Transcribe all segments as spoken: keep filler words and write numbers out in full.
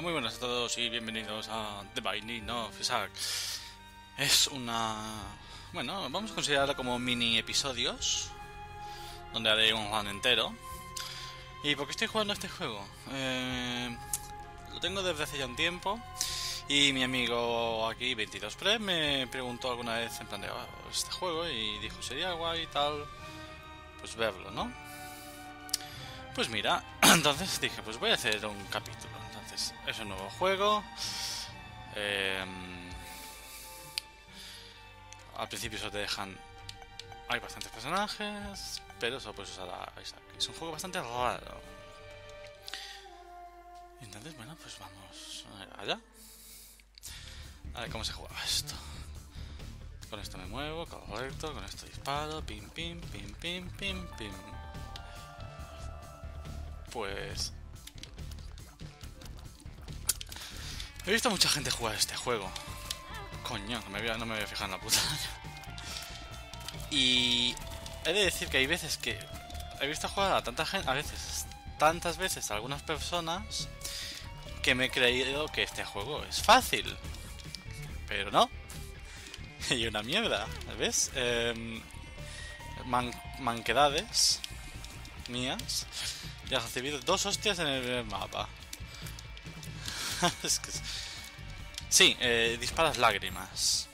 Muy buenas a todos y bienvenidos a The Binding of Isaac. Es una... bueno, vamos a considerarla como mini episodios, donde haré un run entero. ¿Y por qué estoy jugando este juego? Eh, lo tengo desde hace ya un tiempo. Y mi amigo aquí, veintidós Pre, me preguntó alguna vez en plan de oh, este juego y dijo, sería guay y tal, pues verlo, ¿no? Pues mira, entonces dije, pues voy a hacer un capítulo. Entonces, es un nuevo juego. Eh, al principio solo te dejan... hay bastantes personajes, pero solo puedes usar a Isaac. Es un juego bastante raro. Entonces, bueno, pues vamos allá. A ver cómo se juega esto. Con esto me muevo, correcto, con esto disparo, pim, pim, pim, pim, pim, pim. Pues... he visto mucha gente jugar este juego. Coño, no me voy a, no me voy a fijar en la puta. Y... he de decir que hay veces que... he visto jugar a tanta gente, a veces, tantas veces a algunas personas, que me he creído que este juego es fácil. Pero no. Y una mierda, ¿ves? Eh, man, manquedades mías. Ya has recibido dos hostias en el mapa. Es que... sí, eh, disparas lágrimas.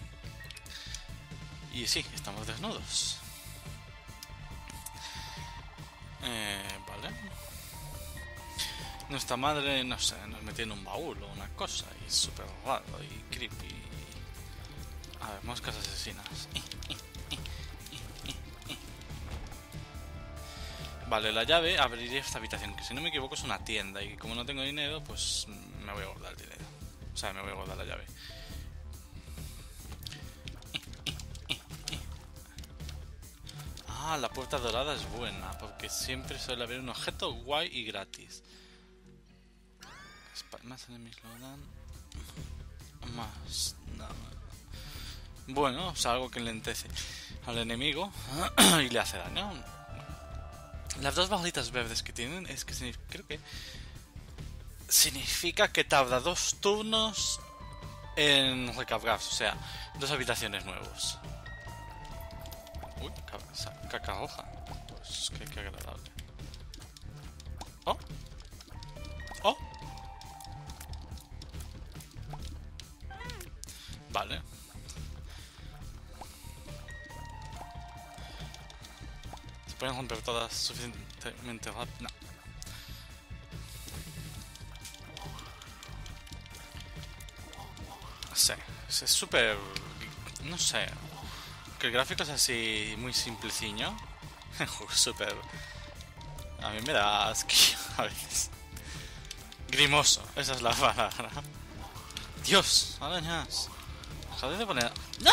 Y sí, estamos desnudos. Eh, vale. Nuestra madre, no sé, nos metió en un baúl o una cosa. Y es súper raro y creepy. A ver, moscas asesinas. Vale, la llave abriría esta habitación, que si no me equivoco es una tienda. Y como no tengo dinero, pues me voy a guardar el dinero. O sea, me voy a guardar la llave. Ah, la puerta dorada es buena, porque siempre suele haber un objeto guay y gratis. Más enemigos lo dan. Más... no. Bueno, o sea, algo que enlentece al enemigo y le hace daño. Las dos barritas verdes que tienen es que creo que significa que tarda dos turnos en recargarse, o sea, dos habitaciones nuevos. Uy, caca roja. Pues qué, qué agradable. Oh, oh. Vale. ¿Se pueden romper todas suficientemente rápido? No. No sé, es súper... no sé. Que el gráfico es así muy simpleciño. Súper... a mí me da asquillo a veces. Grimoso, esa es la palabra. Dios, arañas. Dejad de poner... ¡no!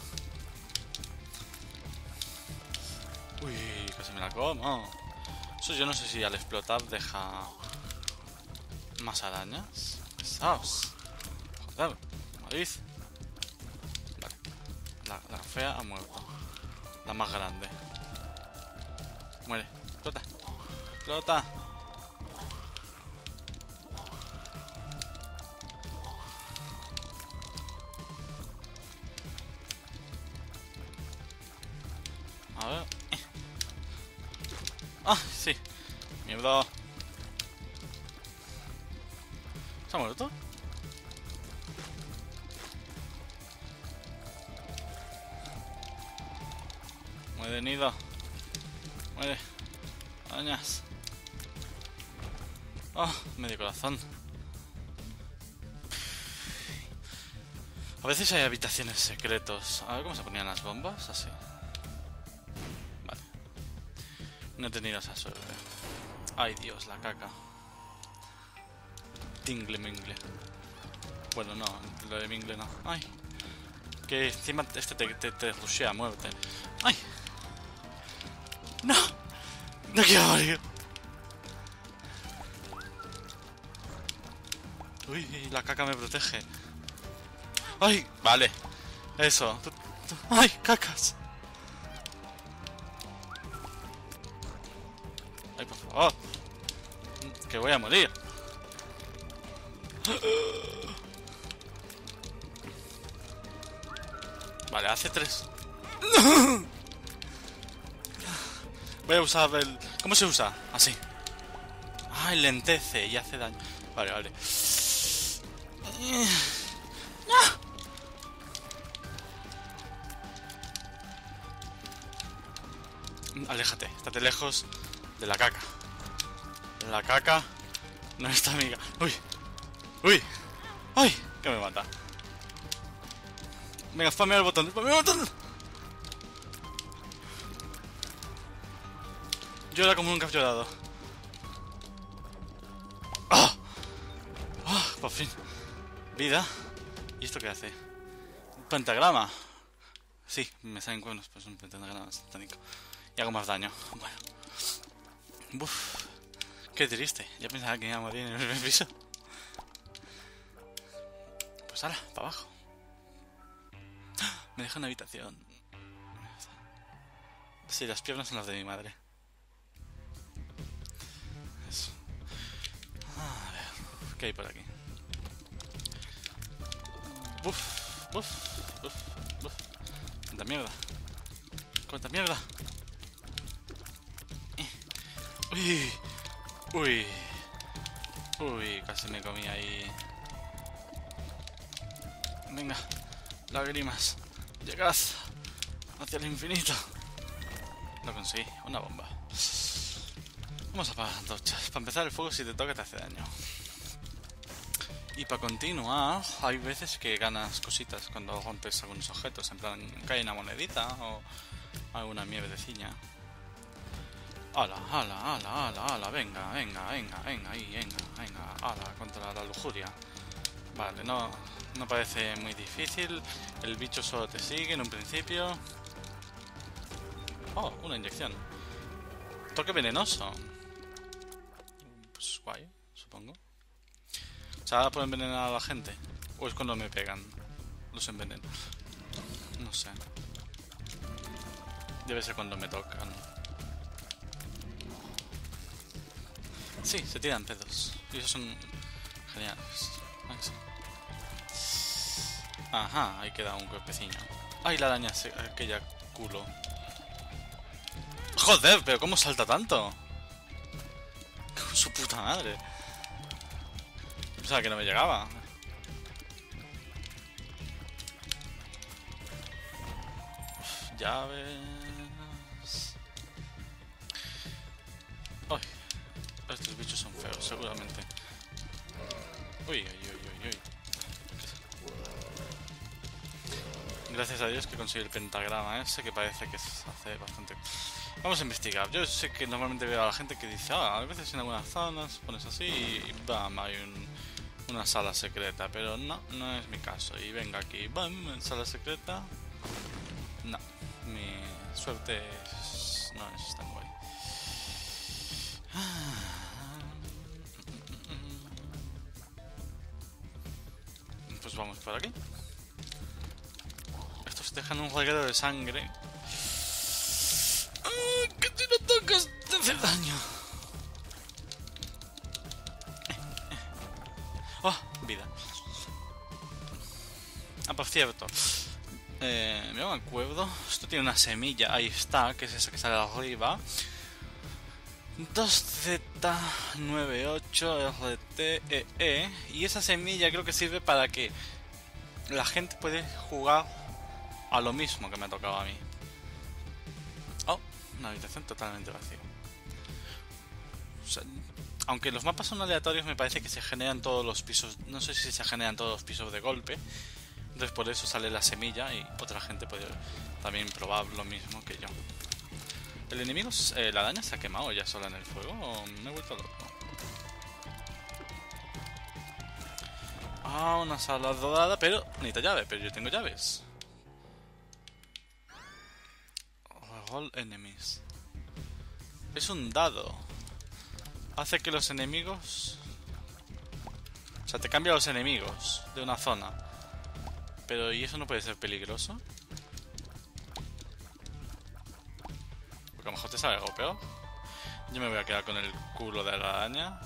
Uy, casi me la como. Eso yo no sé si al explotar deja más arañas. Pesaos. Joder, morid. Vale. La, la fea ha muerto. La más grande. Muere. Explota. Explota. A ver. Ah, sí. Mierda. ¿Se ha muerto? Muere, nido. Muere. Arañas. Oh, medio corazón. A veces hay habitaciones secretos. A ver cómo se ponían las bombas. Así. Vale. No he tenido esa suerte. Ay, Dios, la caca. Tingle mingle. Bueno, no, lo de mingle no. Ay. Que encima este te, te, te rushea a muerte. Ay. No. No quiero morir. Uy, la caca me protege. Ay, vale. Eso. Ay, cacas. Ay, por favor. Que voy a morir. Vale, hace tres. Voy a usar el... ¿Cómo se usa? Así. Ah, lentece y hace daño. Vale, vale. Aléjate, estate lejos de la caca. La caca no es tu amiga. Uy, uy, uy, que me mata. Venga, spamea el botón, spamea el botón. Llora como nunca has llorado. ¡Ah! ¡Ah! Por fin. Vida. ¿Y esto qué hace? Un pentagrama. Sí, me salen cuernos, pues un pentagrama satánico. Y hago más daño. Bueno. Uf. Qué triste. Ya pensaba que iba a morir en el primer piso. Pues ahora, para abajo. Me deja una habitación. Sí, las piernas son las de mi madre. Eso. A ver, ¿qué hay por aquí? Uf, uf, uf, uf. Cuánta mierda. Cuánta mierda. Uy, uy, uy, casi me comí ahí. Venga, lágrimas, llegad hacia el infinito. Lo conseguí, una bomba. Vamos a apagar las antorchas. Para empezar, el fuego si te toca te hace daño. Y para continuar, hay veces que ganas cositas cuando rompes algunos objetos. En plan, cae una monedita o alguna mierdecilla. Ala, ala, ala, ala, ala, venga, venga, venga, venga, ahí, venga, venga, ala, contra la lujuria. Vale, no, no parece muy difícil. El bicho solo te sigue en un principio. Oh, una inyección. Toque venenoso. Pues guay, supongo. O sea, ¿puedo envenenar a la gente? ¿O es cuando me pegan? Los enveneno. No sé. Debe ser cuando me tocan. Sí, se tiran pedos. Y esos son geniales. Ajá, ahí queda un cuerpecillo. Ay, la araña, aquella culo. Joder, pero ¿cómo salta tanto? Con su puta madre. Pensaba que no me llegaba. Uf, llaves. Ay, estos bichos son feos, seguramente. Uy, uy, uy, uy, uy. Gracias a Dios que conseguí el pentagrama ese, que parece que hace bastante. Vamos a investigar. Yo sé que normalmente veo a la gente que dice, ah, a veces en algunas zonas pones así y bam, hay un, una sala secreta, pero no, no es mi caso. Y venga aquí, bam, sala secreta. No, mi suerte es, no es tan guay. Pues vamos por aquí. Estos dejan un reguero de sangre. ¡Ah, que si no tocas te hace daño! ¡Oh, vida! Ah, por cierto, eh, me acuerdo. Esto tiene una semilla, ahí está, que es esa que sale arriba. dos Z nueve ocho R T E E. Y esa semilla creo que sirve para que la gente puede jugar a lo mismo que me ha tocado a mí. Oh, una habitación totalmente vacía. O sea, aunque los mapas son aleatorios, me parece que se generan todos los pisos. No sé si se generan todos los pisos de golpe. Entonces por eso sale la semilla y otra gente puede también probar lo mismo que yo. ¿El enemigo, eh, la araña se ha quemado ya sola en el fuego o me he vuelto loco? Ah, una sala dorada, pero necesita llave, pero yo tengo llaves. Roll enemies. Es un dado. Hace que los enemigos... O sea, te cambia los enemigos de una zona. Pero ¿y eso no puede ser peligroso? Porque a lo mejor te sale algo peor. Yo me voy a quedar con el culo de la araña.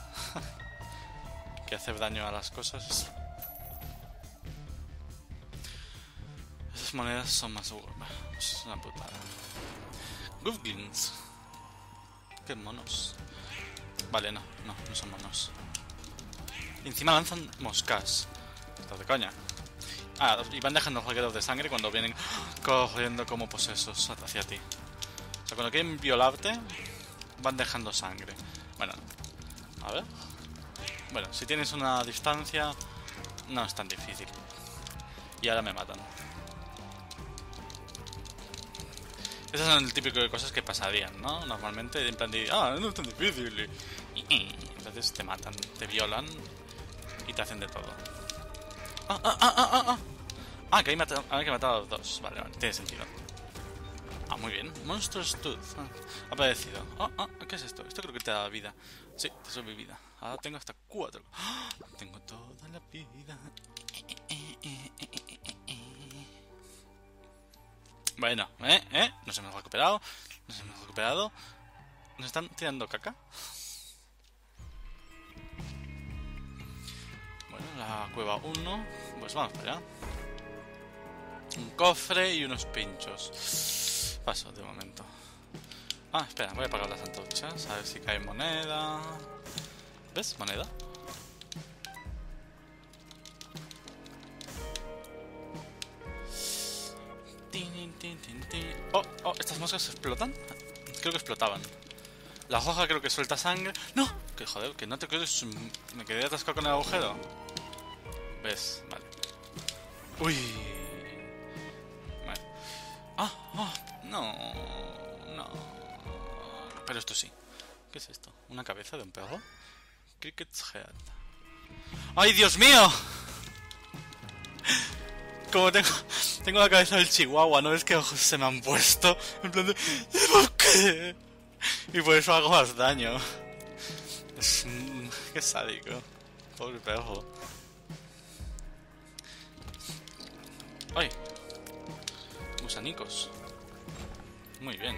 Que hace daño a las cosas. Eso estas monedas son más... Es una putada. Goofglings. Qué monos. Vale, no, no, no son monos. Y encima lanzan moscas. Estás de coña. Ah, y van dejando juguetes de sangre cuando vienen corriendo como posesos hacia ti. O sea, cuando quieren violarte, van dejando sangre. Bueno, a ver. Bueno, si tienes una distancia, no es tan difícil. Y ahora me matan. Esas son el típico de cosas que pasarían, ¿no? Normalmente, en plan de, ah, no es tan difícil. Y entonces te matan, te violan y te hacen de todo. Ah, ah, ah, ah, ah. Ah, que hay, mata hay que matar a los dos. Vale, vale, tiene sentido. Ah, muy bien. Monstrous Tooth. Ah, ha aparecido. Ah, ah, ¿qué es esto? Esto creo que te da vida. Sí, te sube vida. Ahora tengo hasta cuatro. ¡Ah! Tengo toda la vida. Bueno, eh, eh. Nos hemos recuperado. Nos hemos recuperado. Nos están tirando caca. Bueno, la cueva uno. Pues vamos para allá. Un cofre y unos pinchos. Paso de momento. Ah, espera, voy a apagar las antorchas. A ver si cae moneda. ¿Ves? Moneda. Oh, oh, ¿estas moscas explotan? Creo que explotaban. La hoja creo que suelta sangre. ¡No! Que joder, que no te quedes. Me quedé atascado con el agujero. ¿Ves? Vale. Uy. Vale. Ah, ah, no. No. Pero esto sí. ¿Qué es esto? ¿Una cabeza de un perro? Cricket's head. ¡Ay, Dios mío! Como tengo, tengo la cabeza del chihuahua, ¿no ves qué ojos se me han puesto? En plan de... ¿Por qué? Y por eso hago más daño. Es... Qué sádico. Pobre perro. ¡Ay! Gusanicos. Muy bien.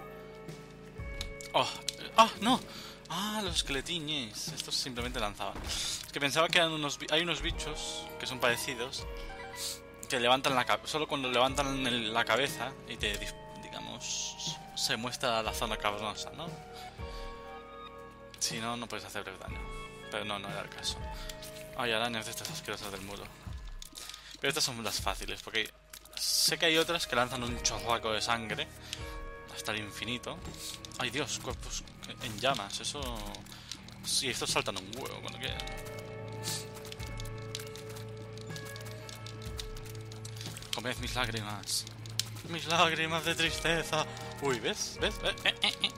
¡Oh! ¡Ah, no! ¡Ah, los esqueletines! Estos simplemente lanzaban. Es que pensaba que eran unos... Hay unos bichos que son parecidos... Que levantan la cabeza, solo cuando levantan el, la cabeza y te, digamos, se muestra la zona cavernosa, ¿no? Si no, no puedes hacerle daño. Pero no, no era el caso. Hay arañas de estas asquerosas del muro. Pero estas son las fáciles, porque sé que hay otras que lanzan un chorraco de sangre hasta el infinito. ¡Ay, Dios! Cuerpos en llamas, eso... Sí, estos saltan un huevo cuando quieran. Comed mis lágrimas. Mis lágrimas de tristeza. Uy, ¿ves? ¿Ves? Eh, eh, eh.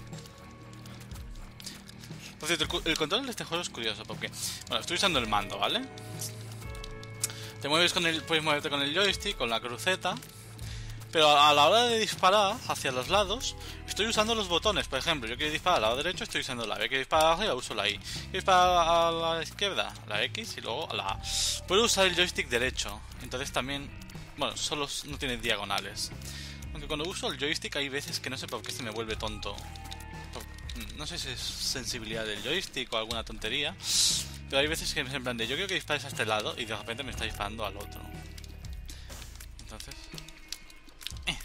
Por cierto, el, el control de este juego es curioso porque... Bueno, estoy usando el mando, ¿vale? Te mueves con el... Puedes moverte con el joystick, con la cruceta. Pero a la hora de disparar hacia los lados, estoy usando los botones. Por ejemplo, yo quiero disparar al lado derecho, estoy usando la B. Quiero disparar a arriba, uso la I. Quiero disparar a la izquierda, la X y luego a la A. Puedo usar el joystick derecho. Entonces también... Bueno, solo no tiene diagonales. Aunque cuando uso el joystick hay veces que no sé por qué se me vuelve tonto. No sé si es sensibilidad del joystick o alguna tontería. Pero hay veces que me en plan de yo quiero que dispares a este lado y de repente me está disparando al otro. Entonces... Eh.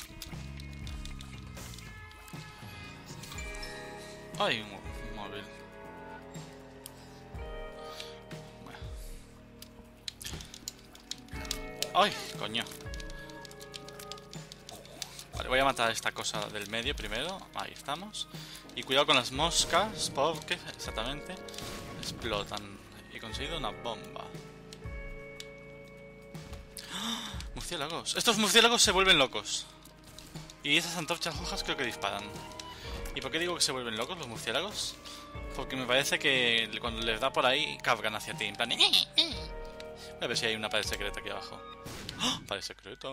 Ay, un móvil. ¡Ay, coño! Vale, voy a matar a esta cosa del medio primero. Ahí estamos. Y cuidado con las moscas, porque exactamente explotan. He conseguido una bomba. ¡Ah! Murciélagos. Estos murciélagos se vuelven locos. Y esas antorchas rojas creo que disparan. ¿Y por qué digo que se vuelven locos los murciélagos? Porque me parece que cuando les da por ahí, cargan hacia ti. En plan... A ver si hay una pared secreta aquí abajo. ¡Oh! Pared secreta.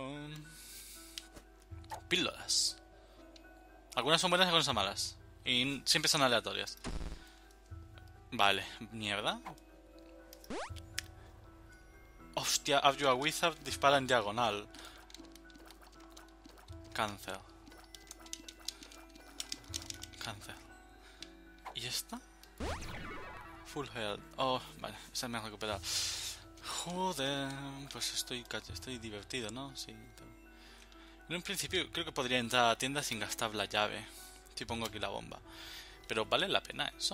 Píldoras. Algunas son buenas y algunas son malas. Y siempre son aleatorias. Vale, mierda. Hostia, Have You a Wizard dispara en diagonal. Cáncer. Cáncer. ¿Y esta? Full health. Oh, vale, esa me ha recuperado. Joder, pues estoy, estoy divertido, ¿no? Sí. En un principio creo que podría entrar a la tienda sin gastar la llave. Si pongo aquí la bomba. Pero ¿vale la pena eso?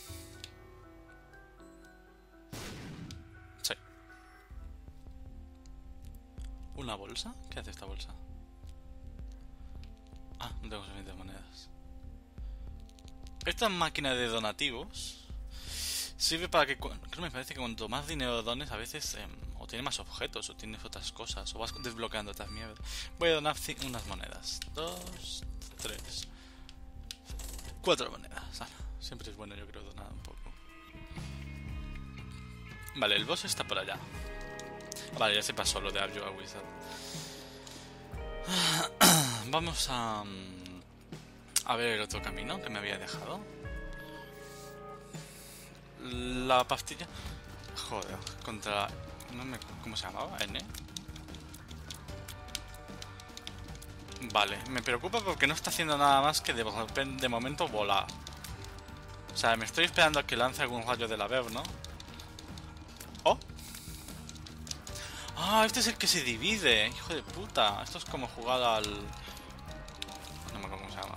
Sí. ¿Una bolsa? ¿Qué hace esta bolsa? Ah, no tengo suficientes monedas. Esta máquina de donativos sirve para que... Creo que me parece que cuanto más dinero dones, a veces... Eh, o tiene más objetos, o tienes otras cosas, o vas desbloqueando otras mierdas. Voy a donar unas monedas. Dos, tres, cuatro monedas. Ah, siempre es bueno, yo creo, donar un poco. Vale, el boss está por allá. Vale, ya se pasó lo de Abjure Wizard. Vamos a... A ver el otro camino que me había dejado. La pastilla... Joder, contra... No me... ¿Cómo se llamaba? N. Vale, me preocupa porque no está haciendo nada más que de, de momento volar. O sea, me estoy esperando a que lance algún rayo del Averno. ¡Oh! ¡Ah! Este es el que se divide. ¡Hijo de puta! Esto es como jugar al... No me acuerdo cómo se llama.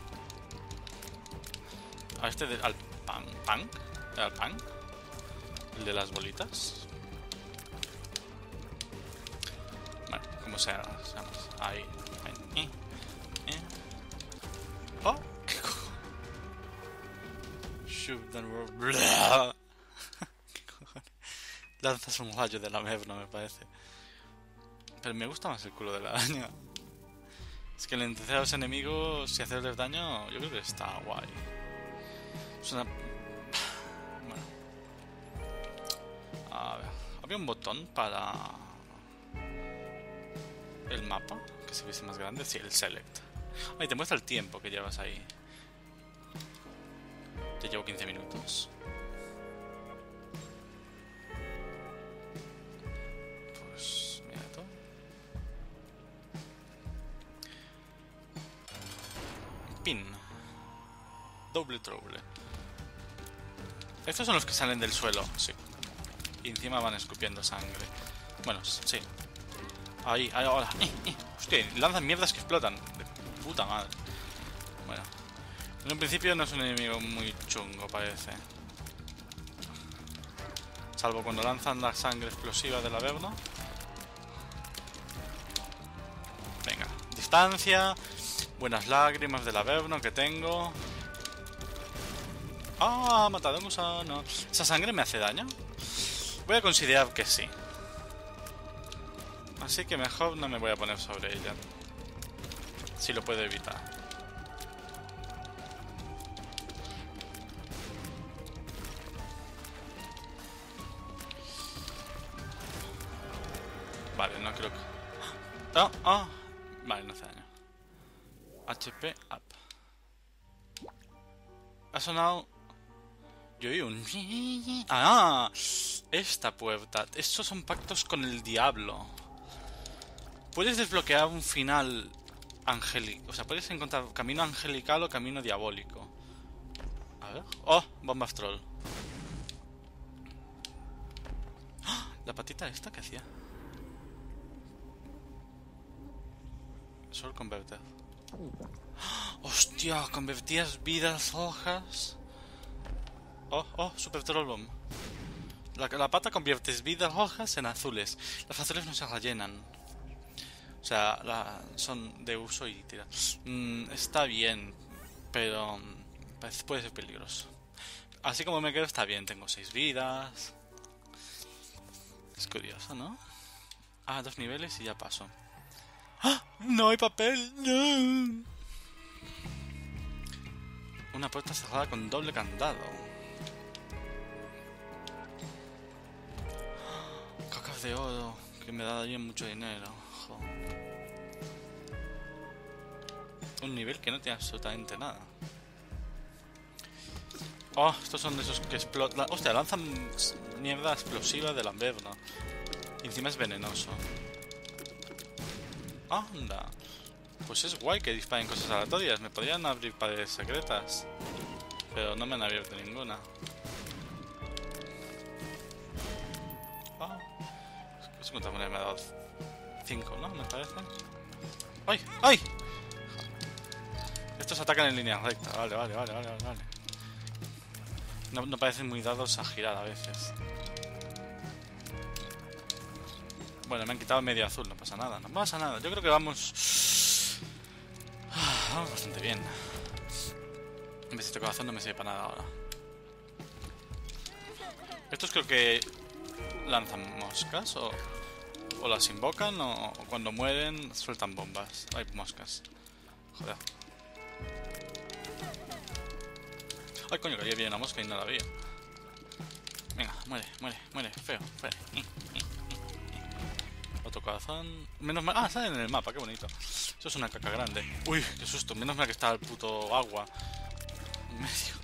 A este de... al pan... ¿Pan? ¿Al pan? ¿El de las bolitas? Bueno, como sea, seamos. Ahí. Ahí. Eh, eh. ¡Oh! ¿Qué cojo? Shoot the world. ¿Qué cojones? Lanzas un rayo de la Averno, me parece. Pero me gusta más el culo de la araña. Es que lentecer a los enemigos y hacerles daño, yo creo que está guay. Es una... Bueno. A ver. Había un botón para... el mapa, que se viese más grande. Sí, el select. Ahí te muestra el tiempo que llevas ahí. Ya llevo quince minutos. Pues... mira todo. Pin. Doble trouble. Estos son los que salen del suelo, sí. Y encima van escupiendo sangre. Bueno, sí. Ahí, ahí, ahora. Eh, eh. Hostia, lanzan mierdas que explotan. De puta madre. Bueno. En un principio no es un enemigo muy chungo, parece. Salvo cuando lanzan la sangre explosiva del Averno. Venga. Distancia. Buenas lágrimas del Averno que tengo. ¡Ah! Matado a un gusano. ¿Esa sangre me hace daño? Voy a considerar que sí. Así que mejor no me voy a poner sobre ella. Si lo puedo evitar. Vale, no creo que... ¡Ah! ¡Ah! Vale, no hace daño. H P up. Ha sonado... Yo oí un... ¡Ah! Esta puerta. Estos son pactos con el diablo. Puedes desbloquear un final angélico. O sea, puedes encontrar camino angelical o camino diabólico. A ver. ¡Oh! Bombas troll. ¡Oh! La patita esta, ¿qué hacía? Soul Converter. ¡Oh! ¡Hostia! Convertías vidas rojas. ¡Oh! ¡Oh! Super Troll Bomb. La, la pata conviertes vidas rojas en azules. Las azules no se rellenan. O sea, la, son de uso y tira. Mm, está bien, pero mm, puede ser peligroso. Así como me quedo está bien, tengo seis vidas. Es curioso, ¿no? Ah, dos niveles y ya paso. ¡Ah! ¡No hay papel! ¡No! Una puerta cerrada con doble candado. Cacas de oro, que me darían mucho dinero. Un nivel que no tiene absolutamente nada. Oh, estos son de esos que explotan. Hostia, lanzan mierda explosiva del Averno. Y encima es venenoso. Anda. Pues es guay que disparen cosas aleatorias. Me podrían abrir paredes secretas. Pero no me han abierto ninguna. Ah. ¿Cuántas monedas me ha dado? cinco, ¿no? Me parece. ¡Ay! ¡Ay! Estos atacan en línea recta. Vale, vale, vale, vale, vale. No, no parecen muy dados a girar a veces. Bueno, me han quitado medio azul. No pasa nada, no pasa nada. Yo creo que vamos... Vamos bastante bien. Un besito de corazón no me sirve para nada ahora. Estos creo que lanzan moscas o, o las invocan o, o cuando mueren sueltan bombas. Hay moscas. Joder. Ay, coño, que ahí había una mosca y no la vi. Venga, muere, muere, muere. Feo, feo. Otro corazón. Menos mal. Ah, sale en el mapa, qué bonito. Eso es una caca grande. Uy, qué susto. Menos mal que está el puto agua en medio.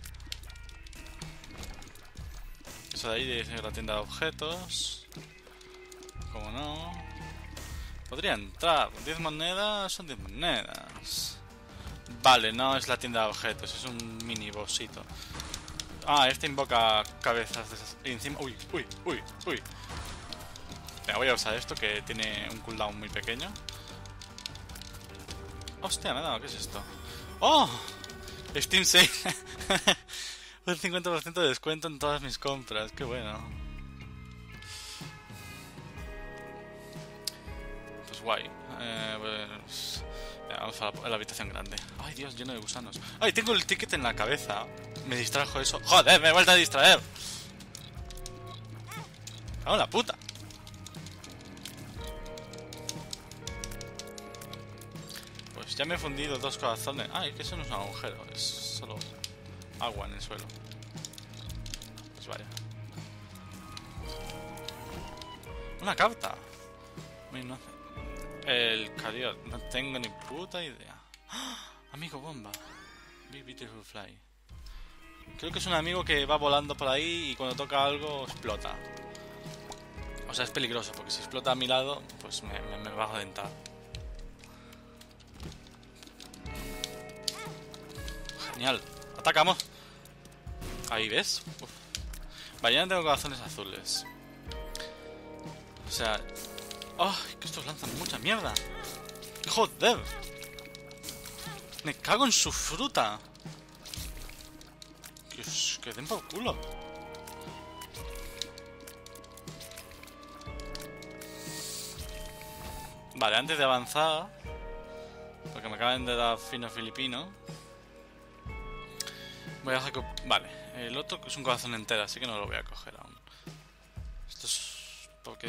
Eso de ahí de la tienda de objetos. Como no. Podría entrar. diez monedas son diez monedas. Vale, no es la tienda de objetos. Es un mini bossito. Ah, este invoca cabezas de esas. Y encima. Uy, uy, uy, uy. Venga, voy a usar esto que tiene un cooldown muy pequeño. Hostia, me ha dado. ¿Qué es esto? ¡Oh! Steam Sale. Un cincuenta por ciento de descuento en todas mis compras. Qué bueno. Pues guay. Eh, pues... Venga, vamos a la, a la habitación grande. Ay, Dios, lleno de gusanos. Ay, tengo el ticket en la cabeza. Me distrajo eso. ¡Joder, me he vuelto a distraer! ¡Cago en la puta! Pues ya me he fundido dos corazones. Ay, que eso no es un agujero. Es solo agua en el suelo. Pues vaya. Una carta. No, el Cariot. No tengo ni puta idea. ¡Ah! Amigo bomba. Big Beautiful Fly. Creo que es un amigo que va volando por ahí y cuando toca algo explota. O sea, es peligroso porque si explota a mi lado, pues me, me, me va a reventar. Genial. Atacamos. Ahí ves. Uf. Vaya, no tengo corazones azules. O sea... ¡Oh! Que estos lanzan mucha mierda. ¡Joder! Me cago en su fruta. Que, os, que den por culo. Vale, antes de avanzar, porque me acaban de dar fino filipino, voy a recuperar... Vale, el otro es un corazón entero, así que no lo voy a coger aún. Esto es porque...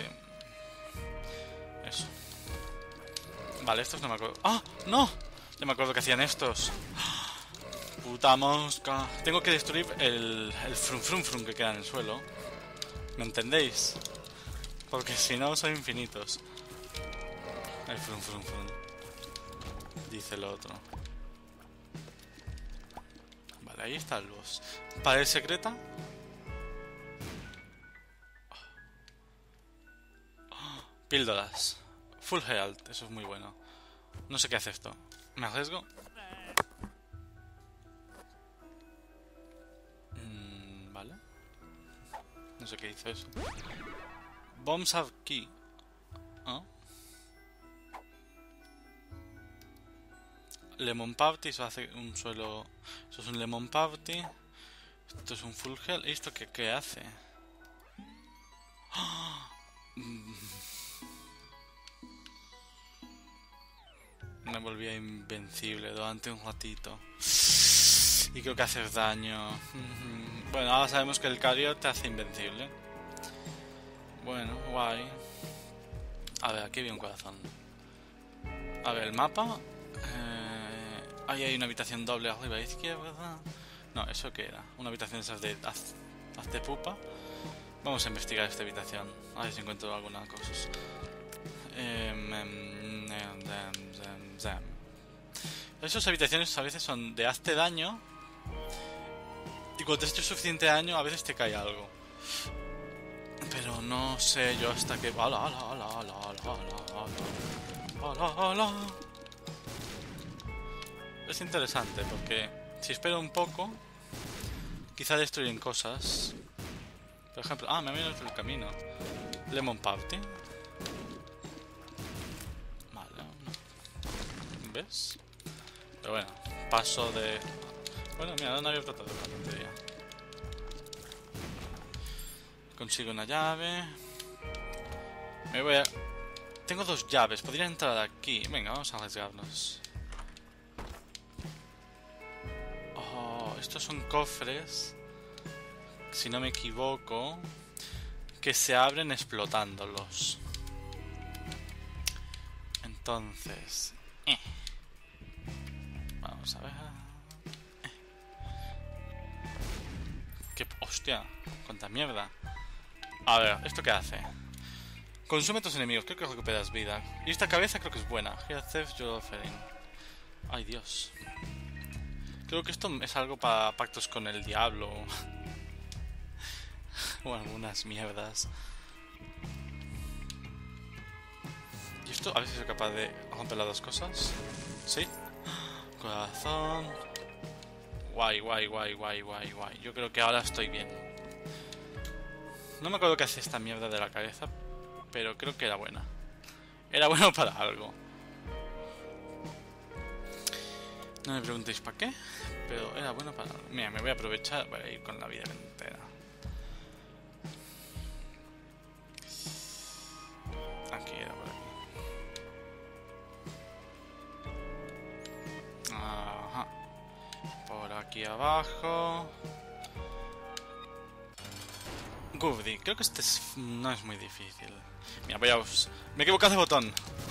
Eso. Vale, estos no me acuerdo... ¡Ah! ¡No! Ya me acuerdo que hacían estos. Puta mosca. Tengo que destruir el, el frum frum frum que queda en el suelo. ¿Me entendéis? Porque si no son infinitos. El frum frum frum. Dice el otro. Vale, ahí está el boss. Pared secreta. Oh, píldoras. Full health, eso es muy bueno. No sé qué hace esto. ¿Me arriesgo? Mm, vale. No sé qué hizo eso. Bombs have key. ¿Ah? Lemon Party, eso hace un suelo... Eso es un Lemon Party. Esto es un Full Health. ¿Y esto qué, qué hace? ¡Oh! Me volvía invencible durante un ratito. Y creo que haces daño. Bueno, ahora sabemos que el Cariot te hace invencible. Bueno, guay. A ver, aquí había un corazón. A ver, el mapa. Eh, ahí hay una habitación doble arriba a la izquierda. No, ¿eso qué era? Una habitación esas de haz, hazte pupa. Vamos a investigar esta habitación. A ver si encuentro alguna cosa. Eh, em, em, em, em. Esas habitaciones a veces son de hazte daño. Y cuando te has hecho suficiente daño, a veces te cae algo. Pero no sé yo hasta que... ¡Hala, hala, hala, hala, hala, hala, hala, hala! Es interesante porque si espero un poco, quizá destruyen cosas. Por ejemplo... Ah, me ha venido el camino. Lemon Party. ¿ves? Pero bueno, paso de... Bueno, mira, no había abierto todo la tontería. Consigo una llave. Me voy a... Tengo dos llaves, podría entrar aquí. Venga, vamos a arriesgarnos. Oh, estos son cofres, si no me equivoco, que se abren explotándolos. Entonces... Eh. Vamos a ver... Eh. ¿Qué? Hostia, cuánta mierda. A ver, ¿esto qué hace? Consume a tus enemigos, creo que recuperas vida. Y esta cabeza creo que es buena. Here theft your offering. Ay, Dios. Creo que esto es algo para pactos con el diablo. O algunas mierdas. Y esto, a ver si soy capaz de romper las dos cosas. ¿Sí? Corazón. Guay, guay, guay, guay, guay, guay. Yo creo que ahora estoy bien. No me acuerdo qué hace esta mierda de la cabeza, pero creo que era buena. Era bueno para algo. No me preguntéis para qué, pero era bueno para algo. Mira, me voy a aprovechar para ir con la vida entera. Aquí era por aquí. Ajá. Por aquí abajo. Goofy, creo que este es, no es muy difícil. Mira, voy a... Me he equivocado de botón.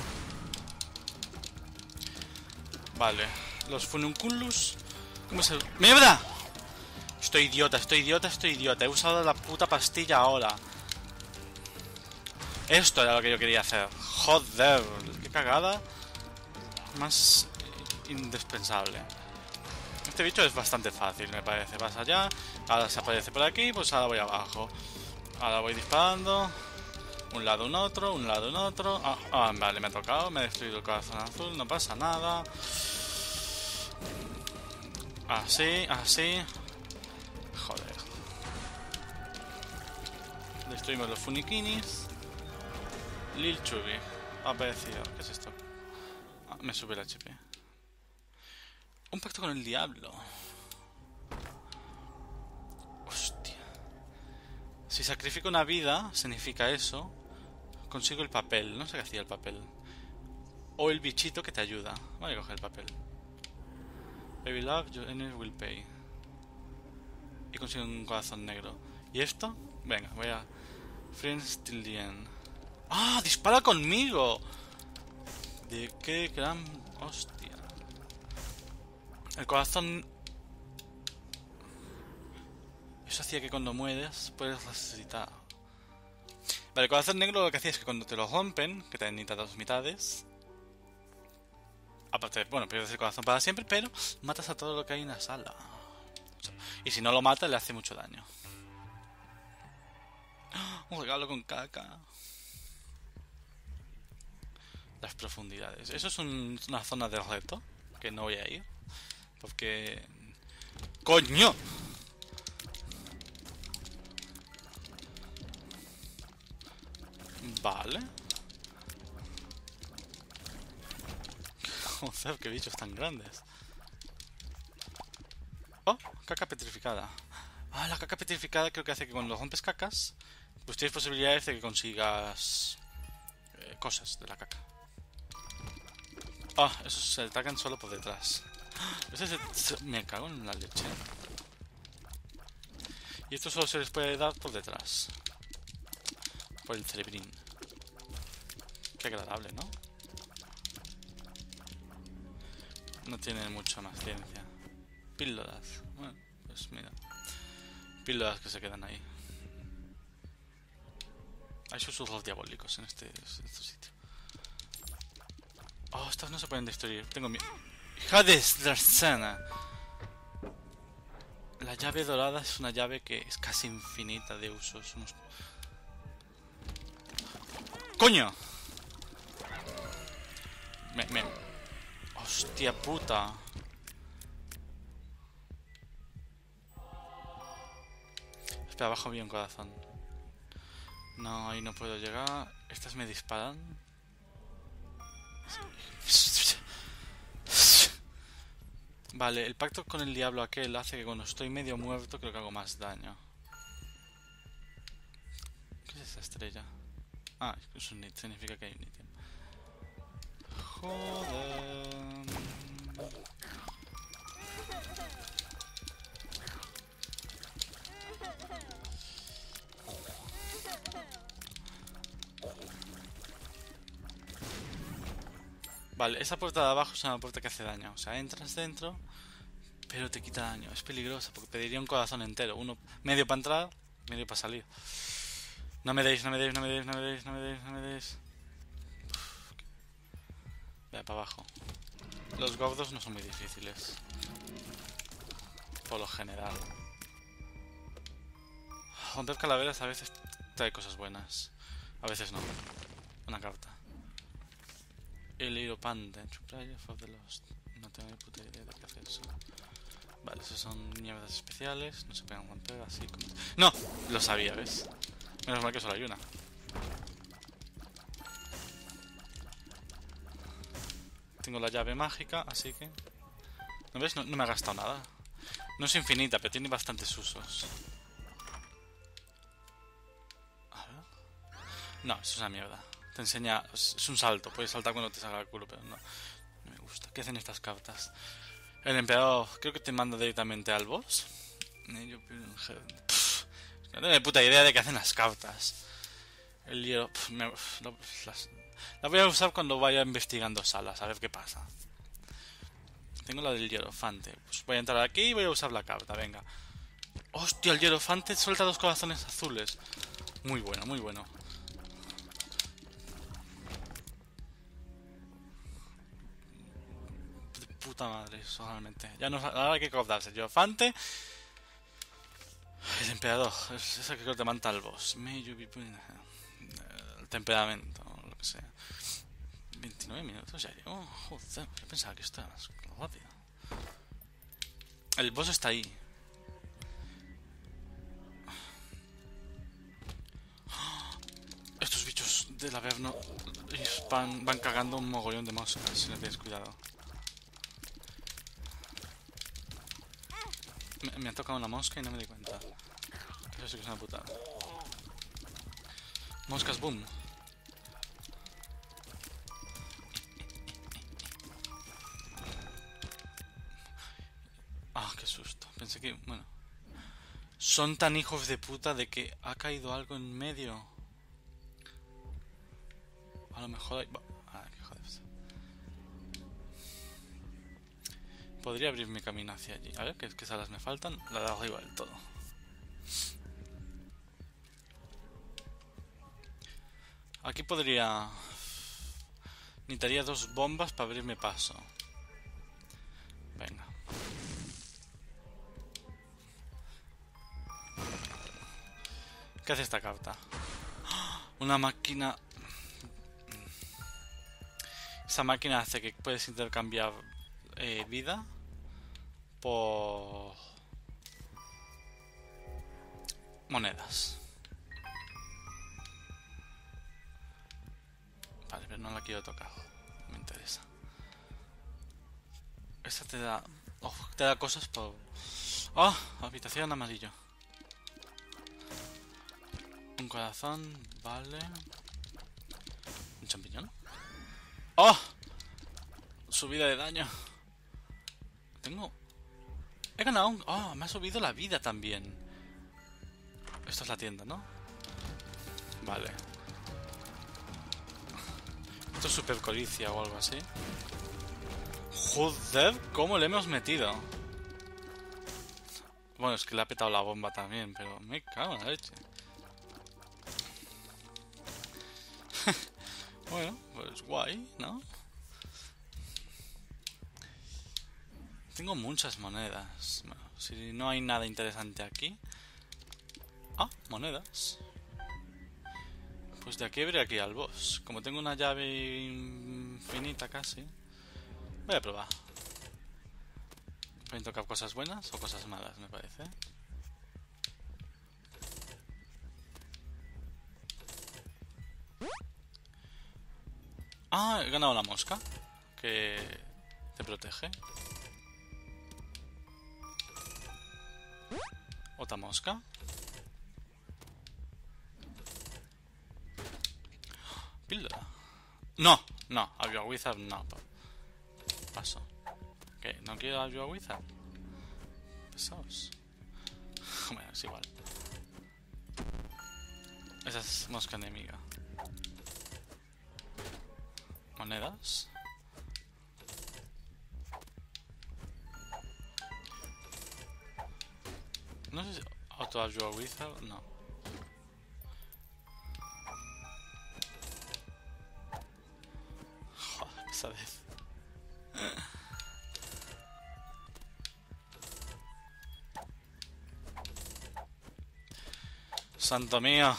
Vale. Los Fununculus... ¿Cómo se...? ¡Mierda! Estoy idiota, estoy idiota, estoy idiota. He usado la puta pastilla ahora. Esto era lo que yo quería hacer. Joder, qué cagada. Más indispensable. Este bicho es bastante fácil, me parece. Vas allá, ahora se aparece por aquí, pues ahora voy abajo. Ahora voy disparando. Un lado, un otro, un lado, un otro. Ah, ah, vale, me ha tocado, me ha destruido el corazón azul, no pasa nada. Así, así. Joder. Destruimos los funikinis. Lil Chubby ha aparecido. ¿Qué es esto? Ah, me sube el H P. Un pacto con el diablo. Hostia. Si sacrifico una vida, significa eso. Consigo el papel. No sé qué hacía el papel. O el bichito que te ayuda. Voy a coger el papel. Baby love, your enemy will pay. Y consigo un corazón negro. ¿Y esto? Venga, voy a... Friends till the end. ¡Ah! ¡Dispara conmigo! De qué gran... Hostia. El corazón... Eso hacía que cuando mueres puedes resucitar. Vale, el corazón negro lo que hacía es que cuando te lo rompen, que te necesitas dos mitades... Aparte, bueno, pierdes el corazón para siempre, pero matas a todo lo que hay en la sala. Y si no lo mata, le hace mucho daño. Un regalo con caca. Las profundidades. Eso es un, una zona de reto que no voy a ir. Porque... ¡Coño! Vale. Joder, qué bichos tan grandes. Oh, caca petrificada. Ah, la caca petrificada creo que hace que cuando rompes cacas, pues tienes posibilidades de que consigas eh, cosas de la caca. Ah, esos se atacan solo por detrás. Ese se... Me cago en la leche. Y esto solo se les puede dar por detrás. Por el cerebrín. Qué agradable, ¿no? No tiene mucha más ciencia. Píldoras. Bueno, pues mira. Píldoras que se quedan ahí. Hay susurros diabólicos en este, en este sitio. Oh, estas no se pueden destruir. Tengo miedo. ¡Hades de la escena! La llave dorada es una llave que es casi infinita de usos. Unos... ¡Coño! Me, me... Hostia puta. Espera, abajo había un corazón. No, ahí no puedo llegar. Estas me disparan. Vale, el pacto con el diablo aquel hace que cuando estoy medio muerto creo que hago más daño. ¿Qué es esa estrella? Ah, es un ítem, significa que hay un ítem. Joder. Vale, esa puerta de abajo es una puerta que hace daño. O sea, entras dentro, pero te quita daño. Es peligrosa porque pediría un corazón entero. Uno medio para entrar, medio para salir. No me deis, no me deis, no me deis, no me deis, no me deis, no me deis. Vea, para abajo. Los gordos no son muy difíciles. Por lo general. Romper calaveras a veces trae cosas buenas. A veces no. Una carta. El Hieropante. of the Lost. No tengo ni puta idea de qué hacer eso. Vale, esos son mierdas especiales. No se pueden romper así como... ¡No! Lo sabía, ¿ves? Menos mal que solo hay una. Tengo la llave mágica, así que... ¿No ves? No, no me ha gastado nada. No es infinita, pero tiene bastantes usos. A ver... No, eso es una mierda. Te enseña... Es un salto. Puedes saltar cuando te salga el culo, pero no. No me gusta. ¿Qué hacen estas cartas? El emperador creo que te manda directamente al boss. Pff, no tengo ni puta idea de qué hacen las cartas. El hielo... Pff, me, no, las, las voy a usar cuando vaya investigando salas, a ver qué pasa. Tengo la del hierofante. Pues voy a entrar aquí y voy a usar la carta, venga. Hostia, el hierofante suelta dos corazones azules. Muy bueno, muy bueno. De puta madre, eso realmente. Ya no, ahora hay que acordarse. El hierofante... El emperador, es ese que creo que te manda al boss. El temperamento, lo que sea. veintinueve minutos ya llevo. Joder, yo pensaba que esto era más rápido. El boss está ahí. Estos bichos del Averno van, van cagando un mogollón de moscas si no tienes cuidado. Me, me ha tocado una mosca y no me di cuenta. Eso sí que es una putada. Moscas, boom. Ah, qué susto. Pensé que... Bueno. Son tan hijos de puta de que ha caído algo en medio. A lo mejor hay... Ah, qué joder. Podría abrir mi camino hacia allí. A ver, ¿qué, qué salas me faltan? La de arriba del todo. Aquí podría... Necesitaría dos bombas para abrirme paso. Venga. ¿Qué hace esta carta? Una máquina... Esa máquina hace que puedes intercambiar eh, vida por monedas. Vale, pero no la quiero tocar. No me interesa. Esta te da... Oh, te da cosas por... ¡Oh! Habitación amarillo. Un corazón, vale. Un champiñón. ¡Oh! Subida de daño. Tengo... He ganado un... ¡Oh! Me ha subido la vida también. Esta es la tienda, ¿no? Vale. Esto es super codicia o algo así. Joder, ¿cómo le hemos metido? Bueno, es que le ha petado la bomba también, pero me cago en la leche. Bueno, pues guay, ¿no? Tengo muchas monedas. Bueno, si no hay nada interesante aquí... Ah, monedas. Pues de aquí habría que ir al boss. Como tengo una llave infinita casi... Voy a probar. Pueden tocar cosas buenas o cosas malas, me parece. Ah, he ganado la mosca. Que te protege. Otra mosca. Píldora. No, no, Avio Wizard no. Paso. ¿Qué? ¿No quiero Avio Wizard? Pesados. Bueno, es igual. Esa es mosca enemiga. Monedas. No sé si auto Avio Wizard, no. Joder, pesadez. Santo mío.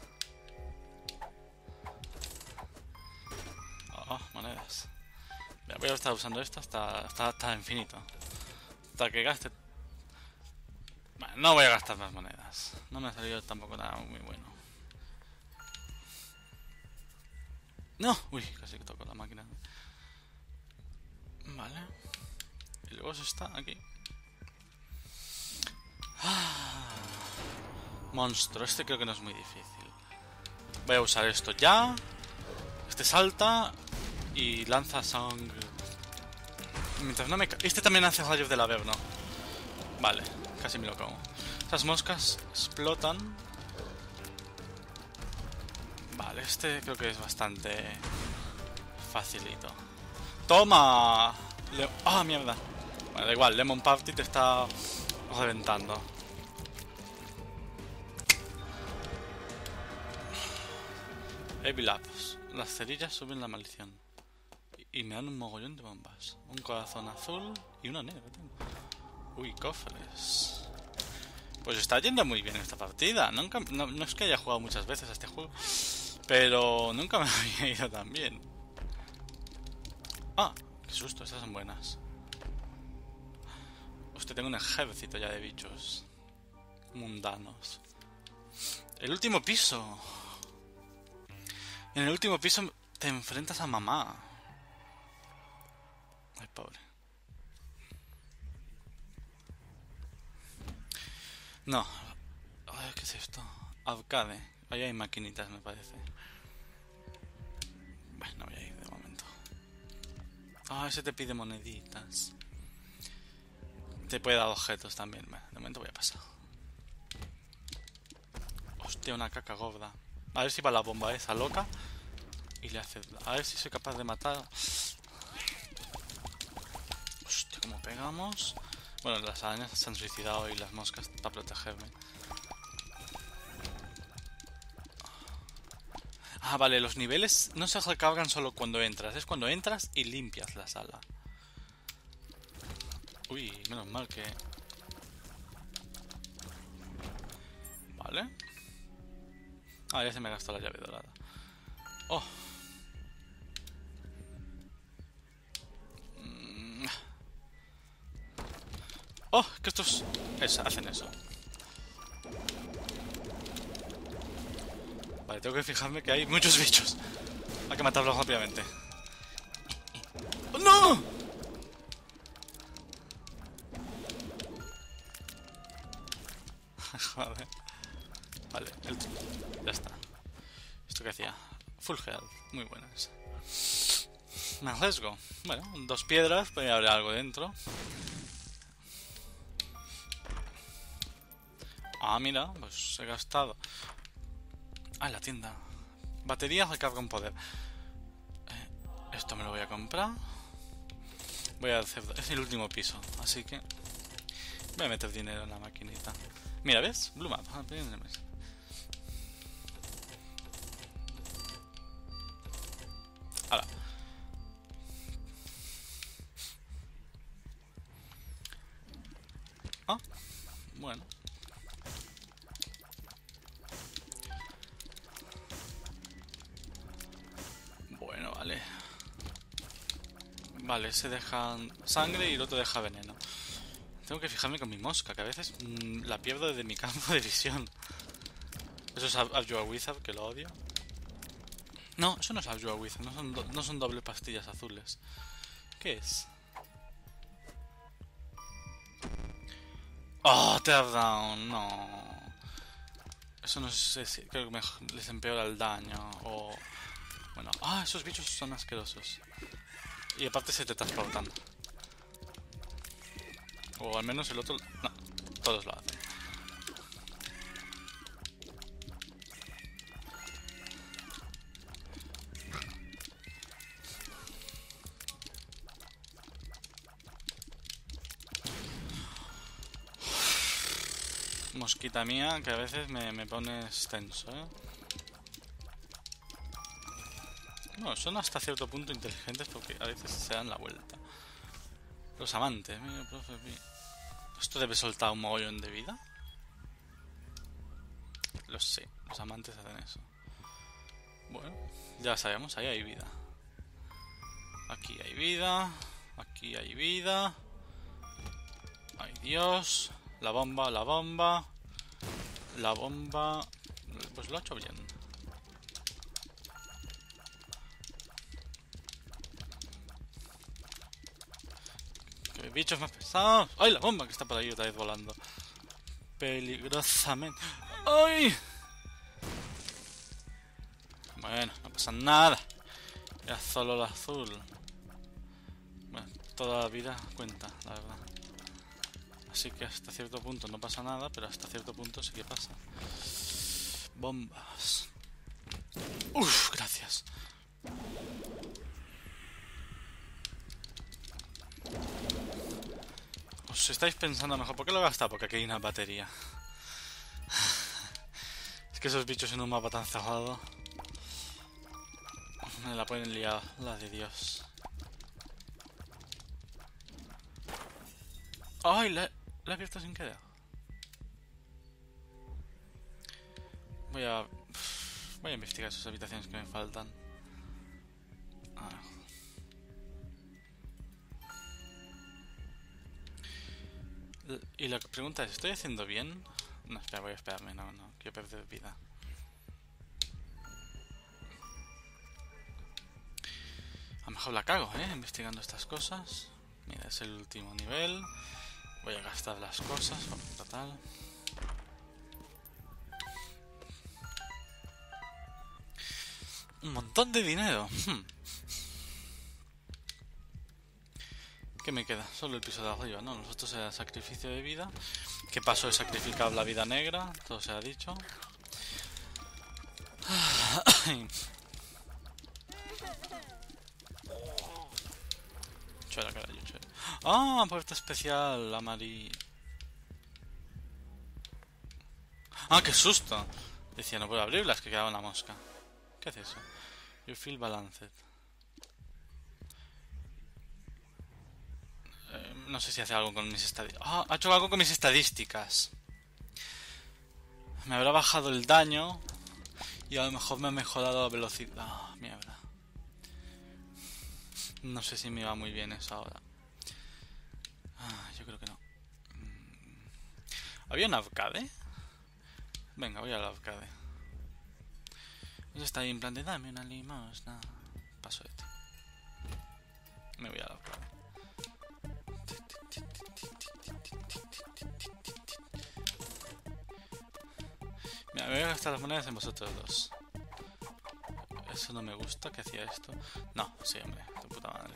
Oh, monedas. Voy a estar usando esto hasta, hasta, hasta infinito. Hasta que gaste. Bueno, no voy a gastar más monedas. No me ha salido tampoco nada muy bueno. No, uy, casi que toco la máquina. Vale. Y luego se está aquí. Ah. Monstruo, este creo que no es muy difícil. Voy a usar esto ya. Este salta y lanza sangre. Mientras no me ca... Este también hace rayos del Averno. Vale, casi me lo como. Estas moscas explotan. Vale, este creo que es bastante facilito. ¡Toma! Le... ¡Ah, mierda! Bueno, da igual, Lemon Party te está reventando. Evil Apps. Las cerillas suben la maldición. Y, y me dan un mogollón de bombas. Un corazón azul y uno negro tengo. Uy, cofres. Pues está yendo muy bien esta partida. Nunca, no, no es que haya jugado muchas veces a este juego, pero nunca me había ido tan bien. Ah, qué susto, estas son buenas. Hostia, tengo un ejército ya de bichos mundanos. El último piso. En el último piso te enfrentas a mamá. Ay, pobre. No. Ay, ¿qué es esto? Arcade. Ahí hay maquinitas, me parece. Bueno, no voy a ir de momento. Ah, ese te pide moneditas. Te puede dar objetos también. Bueno, de momento voy a pasar. Hostia, una caca gorda. A ver si va la bomba esa loca y le hace... A ver si soy capaz de matar. Hostia, ¿cómo pegamos? Bueno, las arañas se han suicidado y las moscas para protegerme. Ah, vale, los niveles no se recargan solo cuando entras. Es cuando entras y limpias la sala. Uy, menos mal que... Vale. Ah, ya se me gastó la llave dorada. Oh. Mm. Oh, que estos es, hacen eso. Vale, tengo que fijarme que hay muchos bichos. Hay que matarlos rápidamente. ¡Oh, no! Joder. Vale, el... ya está. ¿Esto qué hacía? Full health, muy buenas. Me arriesgo. Bueno, dos piedras, puede haber algo dentro. Ah, mira, pues he gastado. Ah, en la tienda. Batería recarga un poder. Eh, esto me lo voy a comprar. Voy a hacer... Es el último piso, así que... Voy a meter dinero en la maquinita. Mira, ¿ves? Blue Map. Ahora. Ah, bueno. Bueno, vale. Vale, se dejan sangre y el otro deja veneno. Tengo que fijarme con mi mosca, que a veces mmm, la pierdo de mi campo de visión. Eso es Avio Wizard, que lo odio. No, eso no es Avio Wizard, no son, do no son dobles pastillas azules. ¿Qué es? Oh, teardown, no. Eso no sé si... Creo que me, les empeora el daño. O... Bueno... Ah, esos bichos son asquerosos. Y aparte se te transportan. O al menos el otro... No, todos lo hacen. Mosquita mía, que a veces me, me pones tenso, ¿eh? No, son hasta cierto punto inteligentes porque a veces se dan la vuelta. Los amantes, mira, profe, mira. ¿Esto debe soltar un mogollón de vida? Lo sé, los amantes hacen eso. Bueno, ya sabemos, ahí hay vida. Aquí hay vida. Aquí hay vida. Ay, Dios. La bomba, la bomba. La bomba... Pues lo ha hecho bien. ¡Qué bichos más pesados! ¡Ay, la bomba que está por ahí otra vez volando! Peligrosamente... ¡Ay! Bueno, no pasa nada. Ya solo el azul. Bueno, toda la vida cuenta, la verdad. Así que hasta cierto punto no pasa nada, pero hasta cierto punto sí que pasa. Bombas. Uf, gracias. Os estáis pensando mejor, ¿por qué lo he gastado? Porque aquí hay una batería. Es que esos bichos en un mapa tan cerrado me la pueden liar, la de Dios. ¡Ay! La, la he abierto sin querer. Voy a... Voy a investigar esas habitaciones que me faltan. A ver. Y la pregunta es, ¿estoy haciendo bien? No, espera, voy a esperarme, no, no, quiero perder vida. A lo mejor la cago, ¿eh? Investigando estas cosas. Mira, es el último nivel. Voy a gastar las cosas, total. Un montón de dinero. Hmm. ¿Qué me queda? Solo el piso de arriba, ¿no? Los otros era sacrificio de vida. ¿Qué pasó de sacrificar la vida negra? Todo se ha dicho. Chora, carajo, chora. ¡Ah! Puerta especial, amarillo. ¡Ah, qué susto! Decía, no puedo abrirlas, que quedaba una mosca. ¿Qué hace eso? You feel balanced. Eh, no sé si hace algo con mis estadísticas. ¡Ah! Ha hecho algo con mis estadísticas. Me habrá bajado el daño y a lo mejor me ha mejorado la velocidad. ¡Ah, mierda! No sé si me va muy bien eso ahora. Ah, yo creo que no. ¿Había un arcade? Venga, voy al arcade. Eso está ahí en plan de dame una limosna. Paso de ti. Me voy al arcade. Mira, me voy a gastar las monedas en vosotros dos. Eso no me gusta, que hacía esto. No, sí, hombre, tu puta madre.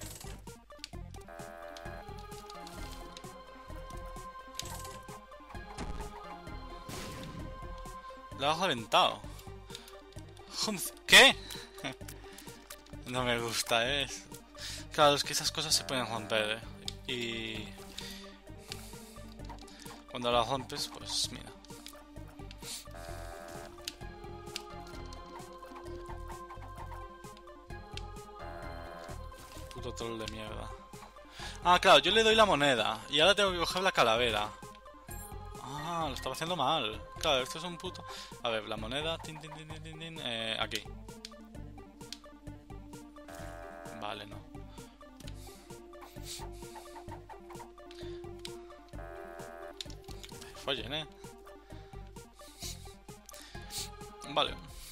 Lo has aventado. ¿Qué? No me gusta, ¿eh? Claro, es que esas cosas se pueden romper, ¿eh? Y... cuando las rompes, pues mira. Puto troll de mierda. Ah, claro, yo le doy la moneda. Y ahora tengo que coger la calavera. Ah, lo estaba haciendo mal. Claro, esto es un puto... A ver, la moneda... Tin, tin, tin, tin, tin, eh, aquí. Vale, no. Follen, eh. Vale.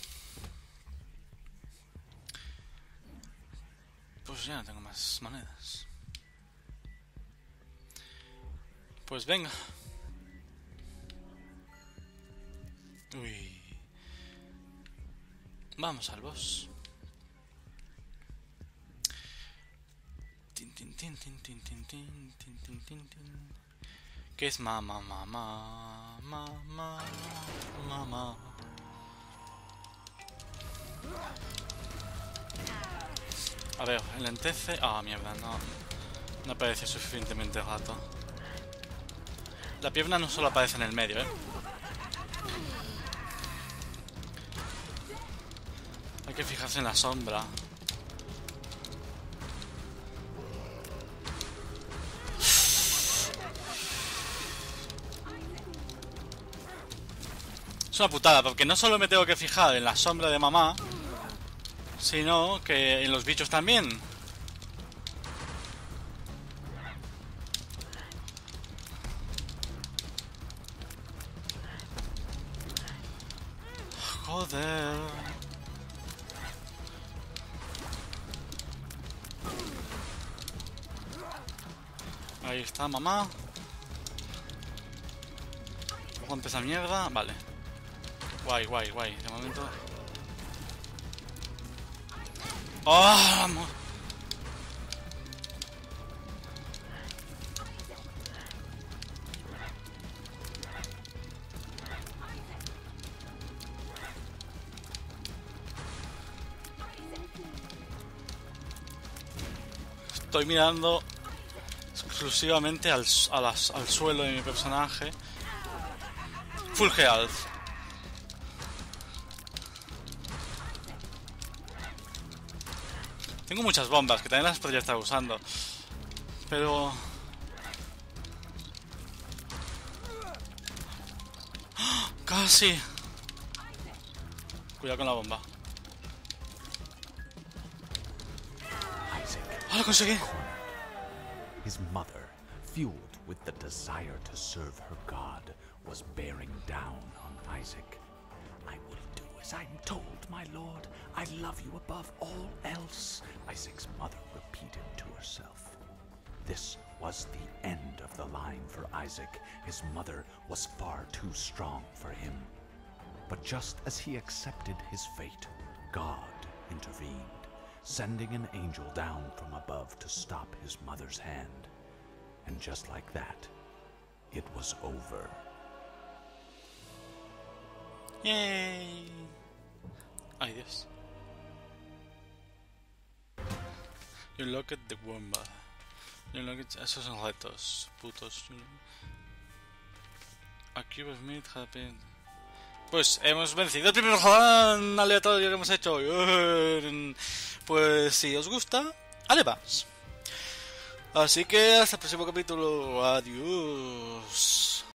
Pues ya no tengo más monedas. Pues venga. Uy. Vamos al boss. Tin, tin, tin, tin, tin, tin, tin, tin, tin, tin, tin. ¿Qué es mamá, mamá, mamá, mamá? A ver, enlentece... Ah, mierda, no... No aparece suficientemente rato. La pierna no solo aparece en el medio, ¿eh? Hay que fijarse en la sombra. Es una putada, porque no solo me tengo que fijar en la sombra de mamá, sino que en los bichos también. Joder. Ahí está mamá. Rompe esa mierda. Vale. Guay, guay, guay. De momento... ¡Oh! Vamos. Estoy mirando exclusivamente al, a las, al suelo de mi personaje. Full health. Tengo muchas bombas que también las podría estar usando, pero... ¡Oh! ¡Casi! Cuidado con la bomba. ¡Ah, lo conseguí! His mother, fueled with the desire to serve her God, was bearing down on Isaac. I will do as I'm told, my lord. I love you above all else, Isaac's mother repeated to herself. This was the end of the line for Isaac. His mother was far too strong for him. But just as he accepted his fate, God intervened, sending an angel down from above to stop his mother's hand. And just like that, it was over. Yay. Ay, Dios. You unlocked the Womba. You unlocked... Esos son retos, putos. A cube of meat happened. Pues hemos vencido el primer juego aleatorio que hemos hecho. Pues si os gusta, ale vas. Así que hasta el próximo capítulo. Adiós.